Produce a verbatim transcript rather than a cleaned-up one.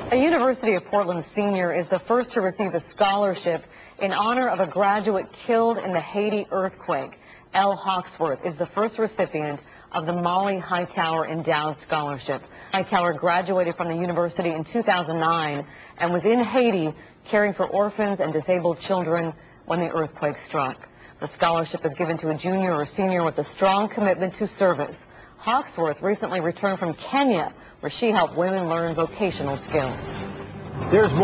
A University of Portland senior is the first to receive a scholarship in honor of a graduate killed in the Haiti earthquake. Elle Hoxworth is the first recipient of the Molly Hightower Endowed Scholarship. Hightower graduated from the university in two thousand nine and was in Haiti caring for orphans and disabled children when the earthquake struck. The scholarship is given to a junior or senior with a strong commitment to service. Hoxworth recently returned from Kenya, where she helped women learn vocational skills. There's